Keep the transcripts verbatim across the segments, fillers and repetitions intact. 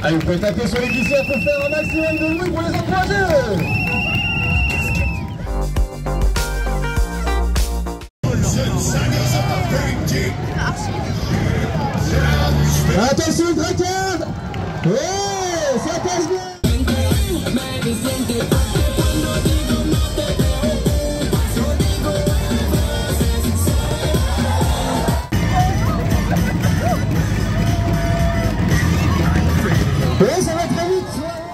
Allez, vous pouvez taper sur les glissières pour faire un maximum de bruit pour les encourager. Attention le tracteur. Ouais, ça passe bien. Ouais, ça va très vite.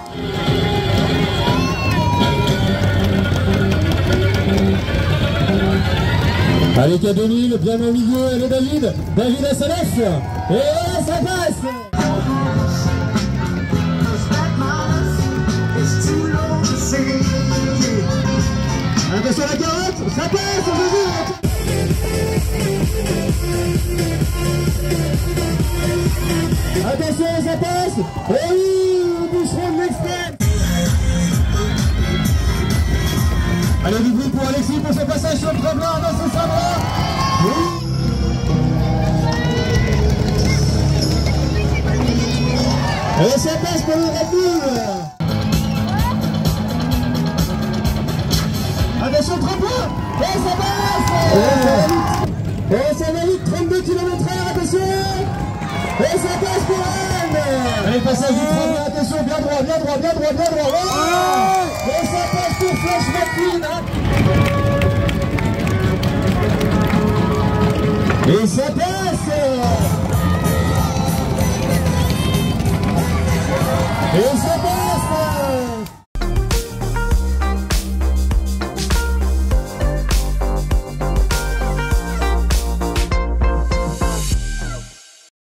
Allez, K deux mille, bien au milieu, allez David, David S L F, et là, ça passe. Attention à la carotte, ça passe, on veut dire. Attention, ça passe. Et oui, au boucheron de l'extrême. Allez, du bruit pour Alexis pour son passage sur le tremblin dans son sabre. Oui. Et ça passe pour le Red Bull. Attention, tremplin. Et ça passe. Et ça va vite, trente-deux kilomètres heure, attention. Et ça passe pour Anne. Allez, passage du tremplin, attention, bien droit, bien droit, bien droit, bien droit. Oh. Et ça passe pour Flash McQueen. Hein. Et ça passe. Et ça